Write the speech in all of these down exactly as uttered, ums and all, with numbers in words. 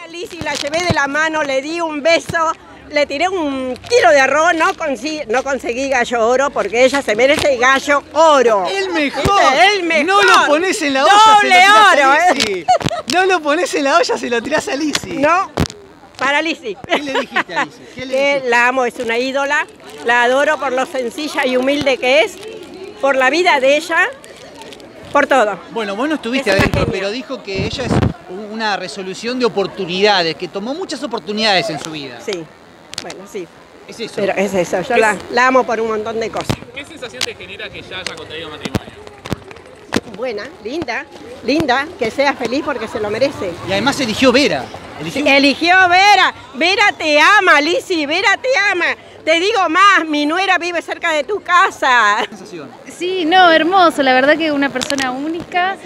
a Lizzy, la llevé de la mano, le di un beso, le tiré un kilo de arroz, no, conseguí, no conseguí gallo oro porque ella se merece gallo oro. El mejor. El mejor. No lo pones en la olla, doble se lo tirás oro, a Lizzy. No lo pones en la olla, se lo tirás a Lizzy. No, para Lizzy. ¿Qué le dijiste a Lizzy? ¿Qué le Que dijiste? la amo, es una ídola, la adoro por lo sencilla y humilde que es, por la vida de ella, por todo. Bueno, vos no estuviste Es una adentro, genia. pero dijo que ella es una resolución de oportunidades, que tomó muchas oportunidades en su vida. Sí, bueno, sí. Es eso. Pero es eso, yo la, la amo por un montón de cosas. ¿Qué sensación te genera que ya haya contraído matrimonio? Buena, linda, linda, que sea feliz porque se lo merece. Y además eligió Vera. Eligió... Eligió Vera, Vera te ama, Lizzy, Vera te ama. Te digo más, mi nuera vive cerca de tu casa. sensación. Sí, no, hermoso, la verdad que una persona única,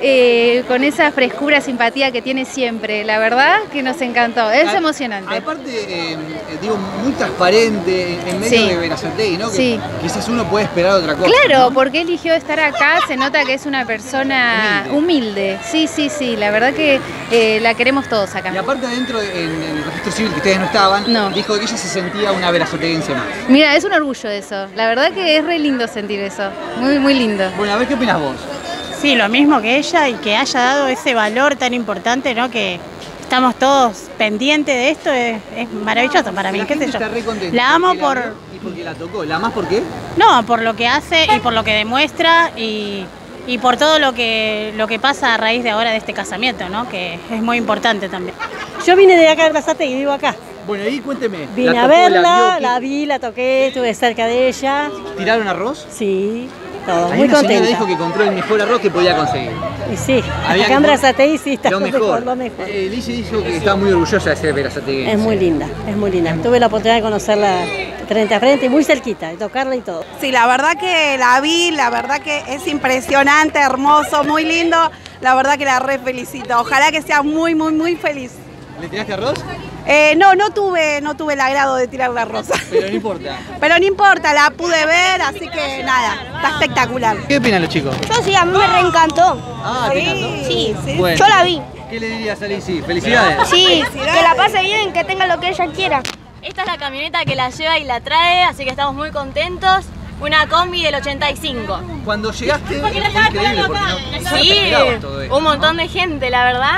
eh, con esa frescura, simpatía que tiene siempre, la verdad que nos encantó, es A- emocionante. Aparte, eh, digo, muy transparente en medio Sí. de Berazategui, ¿no? Que Sí. quizás uno puede esperar otra cosa. Claro, ¿no? porque eligió estar acá, se nota que es una persona humilde. Sí, sí, sí, la verdad que eh, la queremos todos acá. Y aparte adentro, en, en el registro civil que ustedes no estaban, No. dijo que ella se sentía una Berazategui más. Mira, es un orgullo eso, la verdad que es re lindo sentir eso, muy, muy lindo. Bueno, a ver qué opinas vos. Sí, lo mismo que ella y que haya dado ese valor tan importante, ¿no? Que estamos todos pendientes de esto, es, es maravilloso para mí, La qué sé gente yo. está re contenta La amo porque por, vio y porque la tocó. ¿La más por qué? no, por lo que hace y por lo que demuestra y, y por todo lo que, lo que pasa a raíz de ahora de este casamiento, ¿no? Que es muy importante también. Yo vine de acá de Berazategui y vivo acá. Bueno, ahí cuénteme. Vine ¿La a tocó, verla, la, vio, la vi, la toqué, estuve cerca de ella. qué- ¿Tiraron arroz? Sí, todo, Ahí muy una señora contenta. dijo que compró el mejor arroz que podía conseguir. Y sí, Había acá que en pon- Berazategui sí está Lo lo mejor. mejor, lo mejor. Eh, Lizzy dijo que estaba muy orgullosa de ser Berazategui. Es muy linda, es muy linda. Tuve la oportunidad de conocerla frente a frente y muy cerquita, de tocarla y todo. Sí, la verdad que la vi, la verdad que es impresionante, hermoso, muy lindo. La verdad que la re felicito. Ojalá que sea muy, muy, muy feliz. ¿Le tiraste arroz? Eh, no, no tuve, no tuve el agrado de tirar la rosa. Pero no importa. Pero no importa, la pude ver, así que nada, está espectacular. ¿Qué opinan los chicos? Yo sí, a mí me reencantó. Ah, ¿te encantó? Sí, Bueno. yo la vi. ¿Qué le dirías a Lizzy? Felicidades. Sí, que la pase bien, que tenga lo que ella quiera. Esta es la camioneta que la lleva y la trae, así que estamos muy contentos. Una combi del ochenta y cinco. Cuando llegaste fue increíble porque no, no te Sí, esperabas todo esto, un montón ¿no? de gente, la verdad.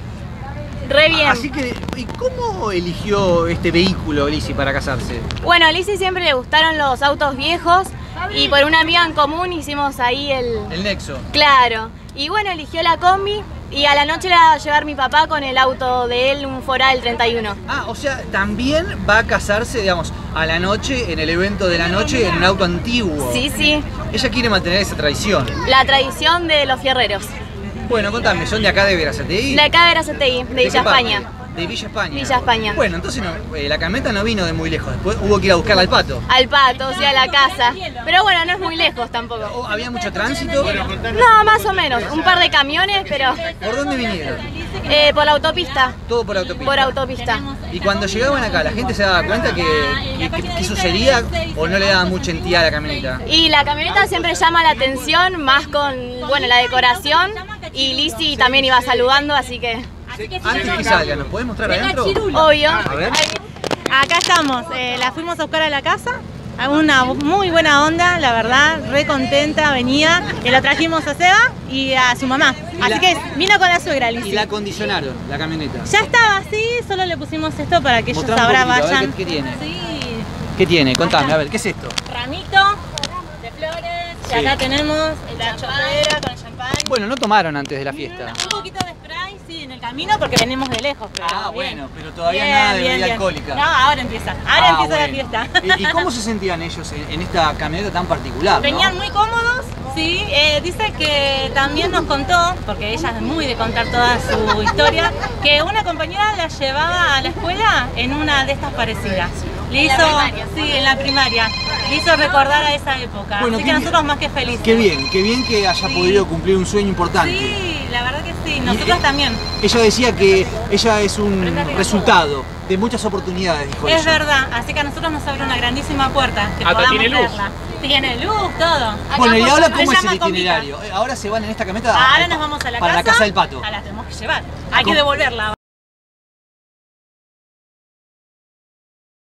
Re bien. Así que, ¿y cómo eligió este vehículo Lizzy para casarse? Bueno, a Lizzy siempre le gustaron los autos viejos y por una amiga en común hicimos ahí el... El Nexo. Claro. Y bueno, eligió la combi y a la noche la va a llevar mi papá con el auto de él, un Ford del treinta y uno. Ah, o sea, también va a casarse, digamos, a la noche, en el evento de la noche, en un auto antiguo. Sí, sí. Ella quiere mantener esa tradición. La tradición de los fierreros. Bueno, contame, ¿son de acá de Berazategui? De acá de Berazategui, de qué Villa parte? España. De Villa España. Villa España. Bueno, entonces no, eh, la camioneta no vino de muy lejos, después hubo que ir a buscarla al Pato. Al Pato, o sea, a la casa. Pero bueno, no es muy lejos tampoco. Oh, ¿había mucho tránsito? No, más o menos. Un par de camiones, pero ¿Por dónde vinieron? eh, por la autopista. Todo por autopista. Por autopista. Y cuando llegaban acá, ¿la gente se daba cuenta que, que, que- que sucedía o no le daba mucha entidad a la camioneta? Y la camioneta siempre llama la atención, más con, bueno, la decoración. Y Lizzy también iba saludando, así que... Antes que salga, ¿nos podés mostrar adentro? Obvio. A ver. Acá estamos, eh, la fuimos a buscar a la casa, a una muy buena onda, la verdad, re contenta, venía, que la trajimos a Seba y a su mamá. Así la- que vino con la suegra, Lizzy. Y la acondicionaron, la camioneta. Ya estaba así, solo le pusimos esto para que ellos Mostrá un ahora poquitito, a ver vayan. ¿Qué, qué tiene? Sí, ¿Qué tiene? Contame, a ver, ¿qué es esto? ramito de flores, y acá tenemos la chopera con champán. Bueno, no tomaron antes de la fiesta. Un poquito de spray, sí, en el camino porque venimos de lejos. Pero Ah, bien. bueno, pero todavía Bien, nada de bien, bebida bien. alcohólica. No, ahora empieza, ahora Ah, empieza bueno. la fiesta. ¿Y, y cómo se sentían ellos en, en esta camioneta tan particular? ¿no? Venían muy cómodos, sí. Eh, dice que también nos contó, porque ella es muy de contar toda su historia, que una compañera la llevaba a la escuela en una de estas parecidas. Le hizo, sí, en la primaria. Le hizo recordar a esa época. Bueno, Así qué que bien. nosotros más que felices. Qué bien, qué bien que haya podido cumplir un sueño importante. Sí, la verdad que sí. Nosotros también. Ella decía que ella es un resultado de muchas oportunidades, dijo Es ella. verdad, así que a nosotros nos abre una grandísima puerta. Que Hasta podamos tiene luz. verla. Tiene luz, todo. Bueno, ¿y Acá ahora se cómo es el llama Comita. itinerario? Eh, Ahora se van en esta camioneta Ahora a- nos vamos a la para casa. la casa del Pato. Ah, la tenemos que llevar. Hay ¿Cómo? que devolverla